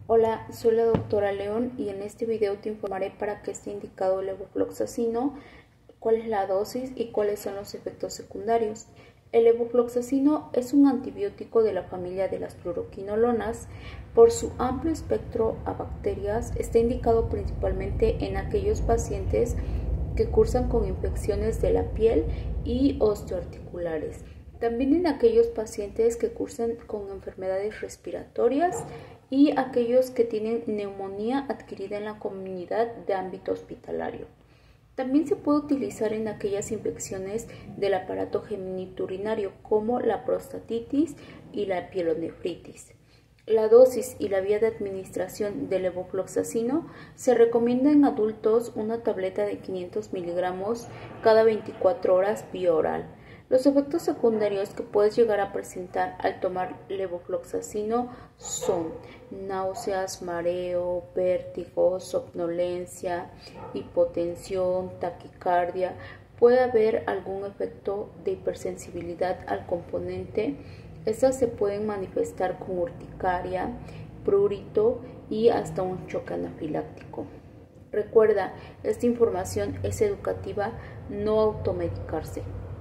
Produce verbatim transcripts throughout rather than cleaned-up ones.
Hola, soy la doctora León y en este video te informaré para qué está indicado el levofloxacino, cuál es la dosis y cuáles son los efectos secundarios. El levofloxacino es un antibiótico de la familia de las fluoroquinolonas. Por su amplio espectro a bacterias, está indicado principalmente en aquellos pacientes que cursan con infecciones de la piel y osteoarticulares. También en aquellos pacientes que cursan con enfermedades respiratorias y aquellos que tienen neumonía adquirida en la comunidad de ámbito hospitalario. También se puede utilizar en aquellas infecciones del aparato genitourinario como la prostatitis y la pielonefritis. La dosis y la vía de administración del levofloxacino se recomienda en adultos una tableta de quinientos miligramos cada veinticuatro horas vía oral. Los efectos secundarios que puedes llegar a presentar al tomar levofloxacino son náuseas, mareo, vértigo, somnolencia, hipotensión, taquicardia. Puede haber algún efecto de hipersensibilidad al componente. Estas se pueden manifestar con urticaria, prurito y hasta un choque anafiláctico. Recuerda, esta información es educativa, no automedicarse.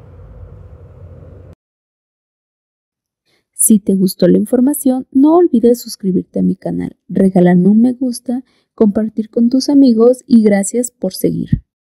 Si te gustó la información, no olvides suscribirte a mi canal, regalarme un me gusta, compartir con tus amigos y gracias por seguir.